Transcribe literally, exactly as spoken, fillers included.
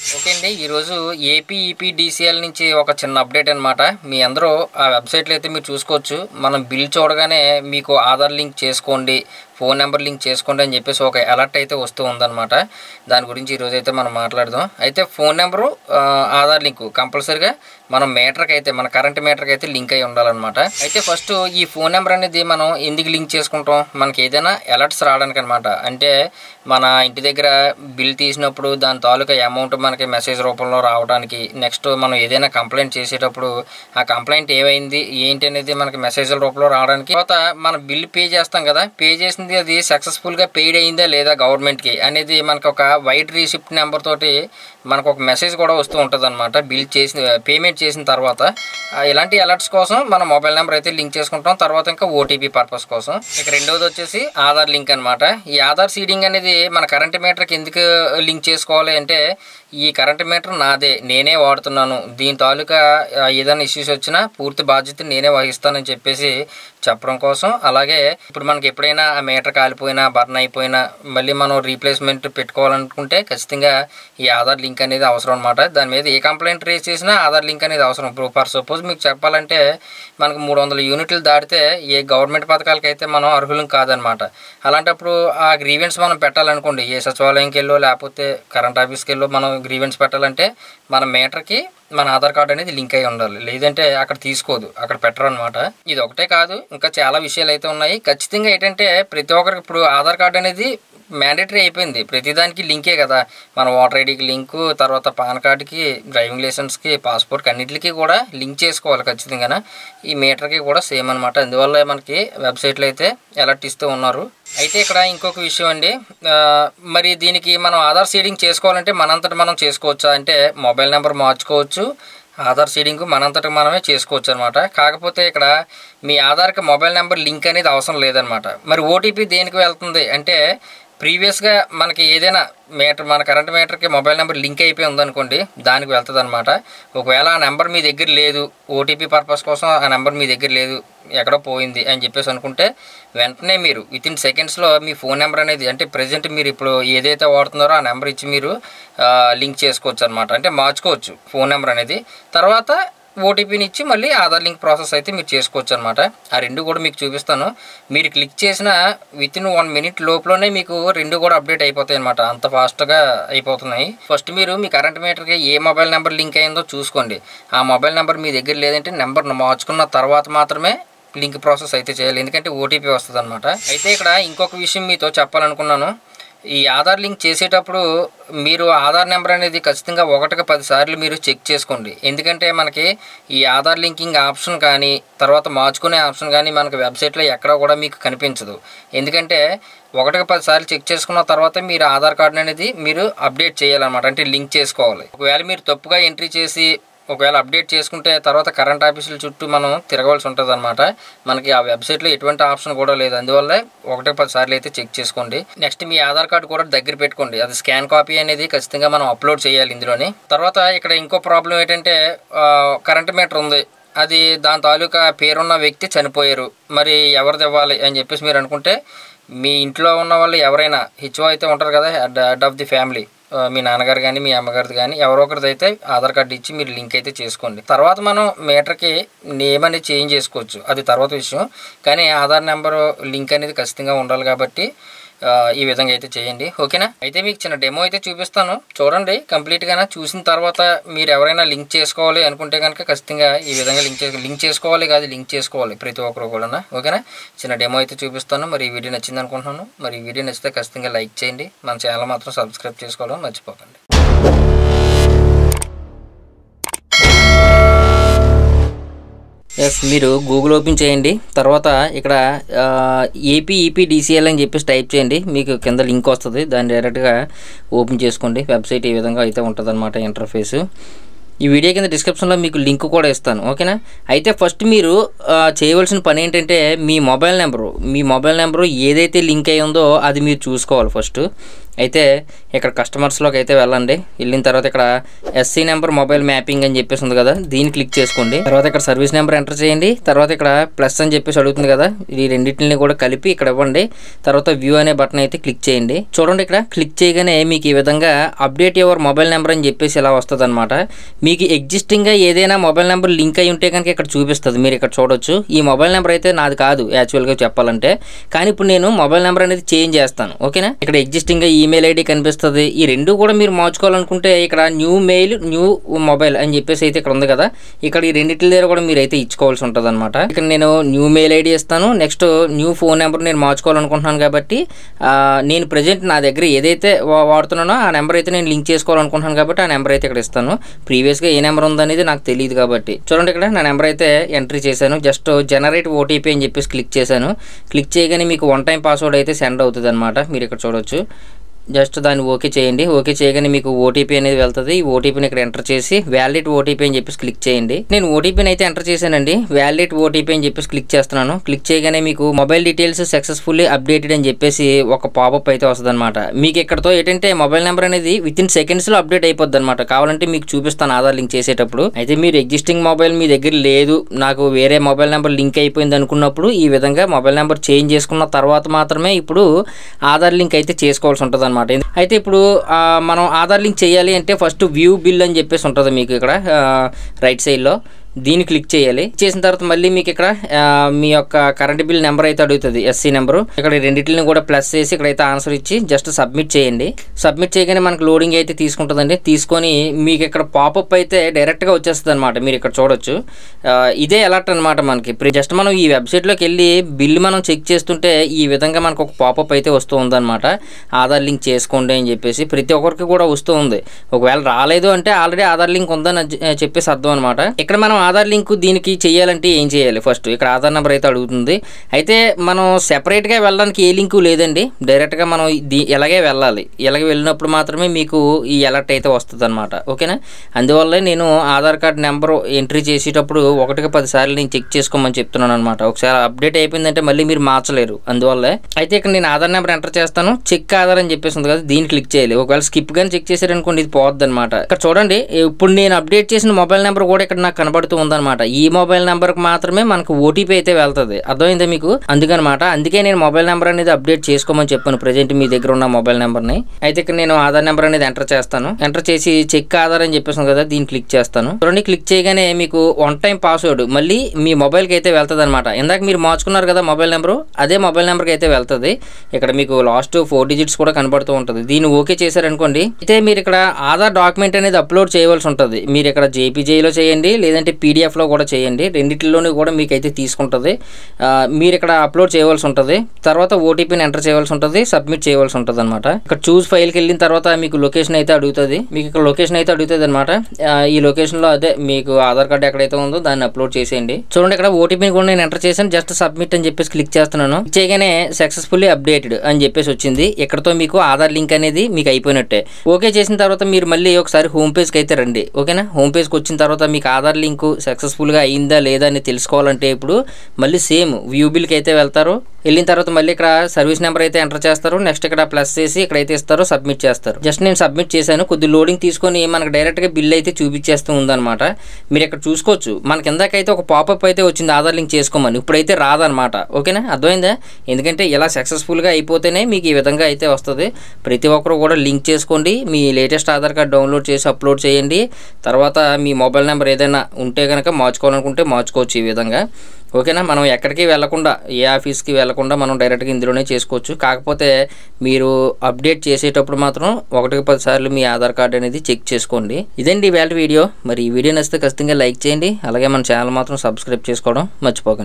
Okay అండి, ఈరోజు AP EPDCL నుంచి ఒక చిన్న అప్డేట్ అనమాట. మీ అందరూ ఆ వెబ్సైట్లో అయితే మీరు చూసుకోవచ్చు. మనం బిల్ చూడగానే మీకు ఆధార్ లింక్ చేసుకోండి, ఫోన్ నెంబర్ లింక్ చేసుకోండి అని చెప్పేసి ఒక అలర్ట్ అయితే వస్తూ ఉందన్నమాట. దాని గురించి ఈరోజు అయితే మనం మాట్లాడదాం. అయితే ఫోన్ నెంబరు ఆధార్ లింకు కంపల్సరీగా మనం మీటర్కి అయితే మన కరెంట్ మీటర్కి అయితే లింక్ అయి ఉండాలన్నమాట. అయితే ఫస్ట్ ఈ ఫోన్ నెంబర్ అనేది మనం ఎందుకు లింక్ చేసుకుంటాం, మనకి ఏదైనా అలర్ట్స్ రావడానికి అనమాట. అంటే మన ఇంటి దగ్గర బిల్ తీసినప్పుడు దాని తాలూకా అమౌంట్ మనకి మెసేజ్ రూపంలో రావడానికి, నెక్స్ట్ మనం ఏదైనా కంప్లైంట్ చేసేటప్పుడు ఆ కంప్లైంట్ ఏమైంది ఏంటి అనేది మనకి మెసేజ్ల రూపంలో రావడానికి, తర్వాత మనం బిల్ పే చేస్తాం కదా, పే చేసిన అది సక్సెస్ఫుల్గా పెయిడ్ అయిందా లేదా గవర్నమెంట్కి అనేది మనకు ఒక వైడ్ రిసిప్ట్ నెంబర్ తోటి మనకు ఒక మెసేజ్ కూడా వస్తూ ఉంటుంది అనమాట. బిల్ చేసిన పేమెంట్ చేసిన తర్వాత ఇలాంటి అలర్ట్స్ కోసం మన మొబైల్ నెంబర్ అయితే లింక్ చేసుకుంటాం. తర్వాత ఇంకా ఓటీపీ పర్పస్ కోసం. ఇక రెండవది వచ్చేసి ఆధార్ లింక్ అనమాట. ఈ ఆధార్ సీడింగ్ అనేది మన కరెంట్ మీటర్కి ఎందుకు లింక్ చేసుకోవాలి అంటే, ఈ కరెంట్ మీటర్ నాదే, నేనే వాడుతున్నాను, దీని తాలూకా ఏదైనా ఇష్యూస్ వచ్చినా పూర్తి బాధ్యత నేనే వహిస్తానని చెప్పేసి చెప్పడం కోసం. అలాగే ఇప్పుడు మనకి ఎప్పుడైనా ఆ మీటర్ కాలిపోయినా బర్న్ అయిపోయినా మళ్ళీ మనం రీప్లేస్మెంట్ పెట్టుకోవాలనుకుంటే ఖచ్చితంగా ఈ ఆధార్ లింక్ అనేది అవసరం అనమాట. దాని మీద ఏ కంప్లైంట్ రేస్ చేసినా ఆధార్ లింక్ అనేది అవసరం. ఇప్పుడు ఫర్ సపోజ్ మీకు చెప్పాలంటే మనకు మూడు వందల యూనిట్లు దాటితే ఏ గవర్నమెంట్ పథకాలకి అయితే మనం అర్హులం కాదనమాట. అలాంటప్పుడు ఆ గ్రీవెన్స్ మనం పెట్టాలనుకోండి, ఏ సచివాలయంకి వెళ్ళో లేకపోతే కరెంట్ ఆఫీస్కి వెళ్ళో మనం గ్రీవెన్స్ పెట్టాలంటే మన మీటర్కి మన ఆధార్ కార్డు అనేది లింక్ అయి ఉండాలి. లేదంటే అక్కడ తీసుకోదు, అక్కడ పెట్టరు అనమాట. ఇది ఒకటే కాదు, ఇంకా చాలా విషయాలు అయితే ఉన్నాయి. ఖచ్చితంగా ఏంటంటే ప్రతి ఒక్కరికి ఇప్పుడు ఆధార్ కార్డు అనేది మ్యాండేటరీ అయిపోయింది. ప్రతిదానికి లింకే కదా, మన ఓటర్ ఐడికి లింకు, తర్వాత పాన్ కార్డుకి, డ్రైవింగ్ లైసెన్స్కి, పాస్పోర్ట్కి అన్నింటికి కూడా లింక్ చేసుకోవాలి ఖచ్చితంగా. ఈ మీటర్కి కూడా సేమ్ అనమాట. అందువల్ల మనకి వెబ్సైట్లో అయితే అలర్ట్ ఇస్తూ ఉన్నారు. అయితే ఇక్కడ ఇంకొక విషయం అండి, మరి దీనికి మనం ఆధార్ సీడింగ్ చేసుకోవాలంటే మనంతట మనం చేసుకోవచ్చా అంటే, మొబైల్ నెంబర్ మార్చుకోవచ్చు, ఆధార్ సీడింగ్ మనంతటా మనమే చేసుకోవచ్చు అనమాట. కాకపోతే ఇక్కడ మీ ఆధార్కి మొబైల్ నెంబర్ లింక్ అనేది అవసరం లేదనమాట. మరి ఓటీపీ దేనికి వెళ్తుంది అంటే, ప్రీవియస్గా మనకి ఏదైనా మీటర్ మన కరెంట్ మీటర్కి మొబైల్ నెంబర్ లింక్ అయిపోయి ఉందనుకోండి, దానికి వెళ్తుంది అనమాట. ఒకవేళ ఆ నెంబర్ మీ దగ్గర లేదు, ఓటీపీ పర్పస్ కోసం ఆ నెంబర్ మీ దగ్గర లేదు, ఎక్కడో పోయింది అని చెప్పేసి అనుకుంటే వెంటనే మీరు విత్ ఇన్ సెకండ్స్లో మీ ఫోన్ నెంబర్ అనేది, అంటే ప్రజెంట్ మీరు ఇప్పుడు ఏదైతే వాడుతున్నారో ఆ నెంబర్ ఇచ్చి మీరు లింక్ చేసుకోవచ్చు అనమాట. అంటే మార్చుకోవచ్చు ఫోన్ నెంబర్ అనేది. తర్వాత ఓటీపీని ఇచ్చి మళ్ళీ ఆధార్ లింక్ ప్రాసెస్ అయితే మీరు చేసుకోవచ్చు అనమాట. ఆ రెండు కూడా మీకు చూపిస్తాను. మీరు క్లిక్ చేసిన విత్ ఇన్ వన్ మినిట్ లోపలనే మీకు రెండు కూడా అప్డేట్ అయిపోతాయి అనమాట. అంత ఫాస్ట్గా అయిపోతున్నాయి. ఫస్ట్ మీరు మీ కరెంట్ మీటర్కి ఏ మొబైల్ నెంబర్ లింక్ అయిందో చూసుకోండి. ఆ మొబైల్ నెంబర్ మీ దగ్గర లేదంటే నెంబర్ మార్చుకున్న తర్వాత మాత్రమే లింక్ ప్రాసెస్ అయితే చేయాలి, ఎందుకంటే ఓటీపీ వస్తుంది అనమాట. అయితే ఇక్కడ ఇంకొక విషయం మీతో చెప్పాలనుకున్నాను. ఈ ఆధార్ లింక్ చేసేటప్పుడు మీరు ఆధార్ నెంబర్ అనేది ఖచ్చితంగా ఒకటికి పది సార్లు మీరు చెక్ చేసుకోండి. ఎందుకంటే మనకి ఈ ఆధార్ లింకింగ్ ఆప్షన్ కానీ తర్వాత మార్చుకునే ఆప్షన్ కానీ మనకి వెబ్సైట్లో ఎక్కడ కూడా మీకు కనిపించదు. ఎందుకంటే ఒకటికి పది సార్లు చెక్ చేసుకున్న తర్వాత మీరు ఆధార్ కార్డు అనేది మీరు అప్డేట్ చేయాలన్నమాట, అంటే లింక్ చేసుకోవాలి. ఒకవేళ మీరు తప్పుగా ఎంట్రీ చేసి ఒకవేళ అప్డేట్ చేసుకుంటే తర్వాత కరెంట్ ఆఫీసుల చుట్టూ మనం తిరగవలసి ఉంటుంది అనమాట. మనకి ఆ వెబ్సైట్లో ఎటువంటి ఆప్షన్ కూడా లేదు. అందువల్ల ఒకటి పది సార్లు అయితే చెక్ చేసుకోండి. నెక్స్ట్ మీ ఆధార్ కార్డు కూడా దగ్గర పెట్టుకోండి. అది స్కాన్ కాపీ అనేది ఖచ్చితంగా మనం అప్లోడ్ చేయాలి ఇందులోని. తర్వాత ఇక్కడ ఇంకో ప్రాబ్లం ఏంటంటే, కరెంట్ మీటర్ ఉంది, అది దాని తాలూకా పేరున్న వ్యక్తి చనిపోయారు, మరి ఎవరిది ఇవ్వాలి అని చెప్పేసి మీరు అనుకుంటే, మీ ఇంట్లో ఉన్న వాళ్ళు ఎవరైనా హెచ్ఓ అయితే ఉంటారు కదా, హెడ్ ఆఫ్ ది ఫ్యామిలీ, మీ నాన్నగారు కానీ మీ అమ్మగారిది కానీ ఎవరో ఒకరిది అయితే ఆధార్ కార్డు ఇచ్చి మీరు లింక్ అయితే చేసుకోండి. తర్వాత మనం మీటర్కి నేమ్ అనేది చేంజ్ చేసుకోవచ్చు, అది తర్వాత విషయం. కానీ ఆధార్ నెంబరు లింక్ అనేది ఖచ్చితంగా ఉండాలి కాబట్టి ఈ విధంగా అయితే చేయండి. ఓకేనా? అయితే మీకు చిన్న డెమో అయితే చూపిస్తాను, చూడండి కంప్లీట్గా. చూసిన తర్వాత మీరు ఎవరైనా లింక్ చేసుకోవాలి అనుకుంటే కనుక ఖచ్చితంగా ఈ విధంగా లింక్ చేసుకో లింక్ చేసుకోవాలి కాదు లింక్ చేసుకోవాలి ప్రతి ఒక్కరు కూడా. ఓకేనా? చిన్న డెమో అయితే చూపిస్తాను. మరి ఈ వీడియో నచ్చింది అనుకుంటున్నాను. మరి ఈ వీడియో నచ్చితే ఖచ్చితంగా లైక్ చేయండి. మన ఛానల్ మాత్రం సబ్స్క్రైబ్ చేసుకోవడం మర్చిపోకండి. ఎస్, మీరు గూగుల్ ఓపెన్ చేయండి. తర్వాత ఇక్కడ ఏపీ ఈపీడీసీఎల్ అని చెప్పేసి టైప్ చేయండి, మీకు కింద లింక్ వస్తుంది. దాన్ని డైరెక్ట్గా ఓపెన్ చేసుకోండి. వెబ్సైట్ ఈ విధంగా అయితే ఉంటుంది అనమాట ఇంటర్ఫేస్. ఈ వీడియో కింద డిస్క్రిప్షన్లో మీకు లింక్ కూడా ఇస్తాను. ఓకేనా? అయితే ఫస్ట్ మీరు చేయవలసిన పని ఏంటంటే, మీ మొబైల్ నెంబరు మీ మొబైల్ నెంబరు ఏదైతే లింక్ అయి ఉందో అది మీరు చూసుకోవాలి ఫస్ట్. అయితే ఇక్కడ కస్టమర్స్లోకి అయితే వెళ్ళండి. వెళ్ళిన తర్వాత ఇక్కడ ఎస్సీ నెంబర్ మొబైల్ మ్యాపింగ్ అని చెప్పేసి ఉంది కదా, దీన్ని క్లిక్ చేసుకోండి. తర్వాత ఇక్కడ సర్వీస్ నెంబర్ ఎంటర్ చేయండి. తర్వాత ఇక్కడ ప్లస్ అని చెప్పేసి అడుగుతుంది కదా, ఈ రెండింటిని కూడా కలిపి ఇక్కడ ఇవ్వండి. తర్వాత వ్యూ అనే బటన్ అయితే క్లిక్ చేయండి. చూడండి ఇక్కడ క్లిక్ చేయగానే మీకు ఈ విధంగా అప్డేట్ యువర్ మొబైల్ నెంబర్ అని చెప్పేసి ఇలా వస్తుంది అనమాట. మీకు ఎగ్జిస్టింగ్గా ఏదైనా మొబైల్ నెంబర్ లింక్ అయి ఉంటే కనుక ఇక్కడ చూపిస్తుంది, మీరు ఇక్కడ చూడొచ్చు. ఈ మొబైల్ నెంబర్ అయితే నాది కాదు యాక్చువల్గా చెప్పాలంటే, కానీ ఇప్పుడు నేను మొబైల్ నెంబర్ అనేది చేంజ్ చేస్తాను. ఓకేనా, ఇక్కడ ఎగ్జిస్టింగ్గా ఈమెయిల్ ఐడి కనిపిస్తుంది. ఈ రెండు కూడా మీరు మార్చుకోవాలనుకుంటే ఇక్కడ న్యూ మెయిల్ న్యూ మొబైల్ అని చెప్పేసి అయితే ఇక్కడ ఉంది కదా, ఇక్కడ ఈ రెండింటి దగ్గర కూడా మీరు అయితే ఇచ్చుకోవాల్సి ఉంటుంది అనమాట. ఇక్కడ నేను న్యూ మెయిల్ ఐడి ఇస్తాను. నెక్స్ట్ న్యూ ఫోన్ నెంబర్ నేను మార్చుకోవాలనుకుంటున్నాను కాబట్టి నేను ప్రజెంట్ నా దగ్గర ఏదైతే వాడుతున్నానో ఆ నెంబర్ అయితే నేను లింక్ చేసుకోవాలనుకుంటున్నాను కాబట్టి ఆ నెంబర్ అయితే ఇక్కడ ఇస్తాను. ప్రీవియస్గా ఏ నెంబర్ ఉందనేది నాకు తెలియదు కాబట్టి చూడండి ఇక్కడ నా నెంబర్ అయితే ఎంట్రీ చేశాను. జస్ట్ జనరేట్ ఓటీపీ అని చెప్పేసి క్లిక్ చేశాను. క్లిక్ చేయగానే మీకు వన్ టైం పాస్వర్డ్ అయితే సెండ్ అవుతుంది అనమాట, మీరు ఇక్కడ చూడొచ్చు. జస్ట్ దాన్ని ఓకే చేయండి. ఓకే చేయగానే మీకు ఓటీపీ అనేది వెళ్తుంది. ఈ ఓటీపీని ఇక్కడ ఎంటర్ చేసి వ్యాలిడ్ ఓటీపీ అని చెప్పేసి క్లిక్ చేయండి. నేను ఓటీపీని అయితే ఎంటర్ చేశానండి. వ్యాలిడ్ ఓటీపీ అని చెప్పేసి క్లిక్ చేస్తున్నాను. క్లిక్ చేయగానే మీకు మొబైల్ డీటెయిల్స్ సక్సెస్ఫుల్లీ అప్డేటెడ్ అని చెప్పేసి ఒక పాపప్ అయితే వస్తుంది అనమాట. మీకు ఇక్కడతో ఏంటంటే మొబైల్ నెంబర్ అనేది విత్ ఇన్ సెకండ్స్లో అప్డేట్ అయిపోద్ది అనమాట. కావాలంటే మీకు చూపిస్తాను ఆధార్ లింక్ చేసేటప్పుడు. అయితే మీరు ఎగ్జిస్టింగ్ మొబైల్ మీ దగ్గర లేదు, నాకు వేరే మొబైల్ నెంబర్ లింక్ అయిపోయింది అనుకున్నప్పుడు ఈ విధంగా మొబైల్ నెంబర్ చేంజ్ చేసుకున్న తర్వాత మాత్రమే ఇప్పుడు ఆధార్ లింక్ అయితే చేసుకోవాల్సి ఉంటుంది అనమాట. అయితే ఇప్పుడు మనం ఆధార్ లింక్ చేయాలి అంటే ఫస్ట్ వ్యూ బిల్ అని చెప్పేసి ఉంటుంది మీకు ఇక్కడ రైట్ సైడ్లో, దీన్ని క్లిక్ చేయాలి. చేసిన తర్వాత మళ్ళీ మీకు ఇక్కడ మీ యొక్క కరెంట్ బిల్ నెంబర్ అయితే అడుగుతుంది, ఎస్సీ నెంబరు. ఇక్కడ రెండింటిని కూడా ప్లస్ చేసి ఇక్కడైతే ఆన్సర్ ఇచ్చి జస్ట్ సబ్మిట్ చేయండి. సబ్మిట్ చేయగానే మనకు లోడింగ్ అయితే తీసుకుంటుందండి. తీసుకొని మీకు ఇక్కడ పాపప్ అయితే డైరెక్ట్గా వచ్చేస్తుంది అనమాట, మీరు ఇక్కడ చూడొచ్చు. ఇదే అలర్ట్ అనమాట మనకి. జస్ట్ మనం ఈ వెబ్సైట్లోకి వెళ్ళి బిల్ మనం చెక్ చేస్తుంటే ఈ విధంగా మనకు ఒక పాపప్ అయితే వస్తూ ఉందన్నమాట. ఆధార్ లింక్ చేసుకోండి అని చెప్పేసి ప్రతి ఒక్కరికి కూడా వస్తూ ఉంది. ఒకవేళ రాలేదు అంటే ఆల్రెడీ ఆధార్ లింక్ ఉందని చెప్పేసి అర్థం అనమాట. ఇక్కడ మనం ఆధార్ లింక్ దీనికి చేయాలంటే ఏం చేయాలి, ఫస్ట్ ఇక్కడ ఆధార్ నెంబర్ అయితే అడుగుతుంది. అయితే మనం సెపరేట్గా వెళ్ళడానికి ఏ లింకు లేదండి, డైరెక్ట్గా మనం దీ ఎలాగే వెళ్ళాలి. ఇలాగే వెళ్ళినప్పుడు మాత్రమే మీకు ఈ అలర్ట్ అయితే వస్తుంది అనమాట. ఓకేనా, అందువల్ల నేను ఆధార్ కార్డ్ నెంబర్ ఎంట్రీ చేసేటప్పుడు ఒకటికి పది సార్లు నేను చెక్ చేసుకోమని చెప్తున్నాను అనమాట. ఒకసారి అప్డేట్ అయిపోయిందంటే మళ్ళీ మీరు మార్చలేరు, అందువల్లే. అయితే ఇక్కడ నేను ఆధార్ నెంబర్ ఎంటర్ చేస్తాను. చెక్ ఆధార్ అని చెప్పేసి ఉంది కదా, దీన్ని క్లిక్ చేయాలి. ఒకవేళ స్కిప్ కానీ చెక్ చేశారనుకోండి ఇది పోద్ది అనమాట. ఇక్కడ చూడండి, ఇప్పుడు నేను అప్డేట్ చేసిన మొబైల్ నెంబర్ కూడా ఇక్కడ నాకు కనబడుతూ ఉందన్నమాట. ఈ మొబైల్ నెంబర్కి మాత్రమే మనకు ఓటీపీ అయితే వెళ్తుంది, అర్థమైందా మీకు? అందుకనమాట, అందుకే నేను మొబైల్ నెంబర్ అనేది అప్డేట్ చేసుకోమని చెప్పాను ప్రజెంట్ మీ దగ్గర ఉన్న మొబైల్ నెంబర్ని. అయితే ఇక్కడ నేను ఆధార్ నెంబర్ అనేది ఎంటర్ చేస్తాను. ఎంటర్ చేసి చెక్ ఆధార్ అని చెప్పేసాను కదా, దీన్ని క్లిక్ చేస్తాను. చూడండి, క్లిక్ చేయగానే మీకు వన్ టైం పాస్వర్డ్ మళ్ళీ మీ మొబైల్కి అయితే వెళ్తుంది అనమాట. ఇందాక మీరు మార్చుకున్నారు కదా మొబైల్ నెంబరు, అదే మొబైల్ నెంబర్కి అయితే వెళ్తుంది. ఇక్కడ మీకు లాస్ట్ ఫోర్ డిజిట్స్ కూడా కనబడుతూ ఉంటుంది. దీన్ని ఓకే చేశారనుకోండి, అయితే మీరు ఇక్కడ ఆధార్ డాక్యుమెంట్ అనేది అప్లోడ్ చేయవలసి ఉంటుంది. మీరు ఇక్కడ జేపీజేలో చేయండి, లేదంటే పీడిఎఫ్లో కూడా చేయండి. రెండింటిలోనూ కూడా మీకు అయితే తీసుకుంటుంది. మీరు ఇక్కడ అప్లోడ్ చేయవలసి ఉంటుంది. తర్వాత ఓటీపీని ఎంటర్ చేయవలసి ఉంటుంది, సబ్మిట్ చేయవలసి ఉంటుంది అనమాట. ఇక్కడ చూస్ ఫైల్కి వెళ్ళిన తర్వాత మీకు లొకేషన్ అయితే అడుగుతుంది. మీకు ఇక్కడ లొకేషన్ అయితే అడుగుతుంది అనమాట. ఈ లొకేషన్లో అదే మీకు ఆధార్ కార్డు ఎక్కడైతే ఉందో దాన్ని అప్లోడ్ చేసేయండి. చూడండి, ఇక్కడ ఓటీపీని కూడా నేను ఎంటర్ చేశాను. జస్ట్ సబ్మిట్ అని చెప్పేసి క్లిక్ చేస్తున్నాను. చేయగానే సక్సెస్ఫుల్లీ అప్డేటెడ్ అని చెప్పేసి వచ్చింది. ఇక్కడతో మీకు ఆధార్ లింక్ అనేది మీకు అయిపోయినట్టే. ఓకే చేసిన తర్వాత మీరు మళ్ళీ ఒకసారి హోమ్ పేజ్కి అయితే రండి. ఓకేనా, హోమ్ పేజ్కి వచ్చిన తర్వాత మీకు ఆధార్ లింక్ సక్సెస్ఫుల్గా అయిందా లేదా అని తెలుసుకోవాలంటే ఇప్పుడు మళ్ళీ సేమ్ వ్యూ బిల్కి అయితే వెళ్తారు. వెళ్ళిన తర్వాత మళ్ళీ ఇక్కడ సర్వీస్ నెంబర్ అయితే ఎంటర్ చేస్తారు. నెక్స్ట్ ఇక్కడ ప్లస్ చేసి ఇక్కడైతే ఇస్తారు, సబ్మిట్ చేస్తారు. జస్ట్ నేను సబ్మిట్ చేశాను. కొద్ది లోడింగ్ తీసుకొని మనకు డైరెక్ట్గా బిల్ అయితే చూపించేస్తూ ఉందన్నమాట. మీరు ఇక్కడ చూసుకోవచ్చు, మనకి ఇందాకైతే ఒక పాపప్ అయితే వచ్చింది ఆధార్ లింక్ చేసుకోమని, ఇప్పుడైతే రాదనమాట. ఓకేనా, అర్థమైందా? ఎందుకంటే ఇలా సక్సెస్ఫుల్గా అయిపోతేనే మీకు ఈ విధంగా అయితే వస్తుంది. ప్రతి ఒక్కరు కూడా లింక్ చేసుకోండి. మీ లేటెస్ట్ ఆధార్ కార్డ్ డౌన్లోడ్ చేసి అప్లోడ్ చేయండి. తర్వాత మీ మొబైల్ నెంబర్ ఏదైనా ఉంటే కనుక మార్చుకోవాలనుకుంటే మార్చుకోవచ్చు ఈ విధంగా. ఓకేనా, మనం ఎక్కడికి వెళ్ళకుండా, ఏ ఆఫీస్కి వెళ్ళకుండా మనం డైరెక్ట్గా ఇందులోనే చేసుకోవచ్చు. కాకపోతే మీరు అప్డేట్ చేసేటప్పుడు మాత్రం ఒకటికి పది సార్లు మీ ఆధార్ కార్డు అనేది చెక్ చేసుకోండి. ఇదండి ఇవాళ వీడియో. మరి ఈ వీడియో నచ్చితే ఖచ్చితంగా లైక్ చేయండి. అలాగే మన ఛానల్ మాత్రం సబ్స్క్రైబ్ చేసుకోవడం మర్చిపోకండి.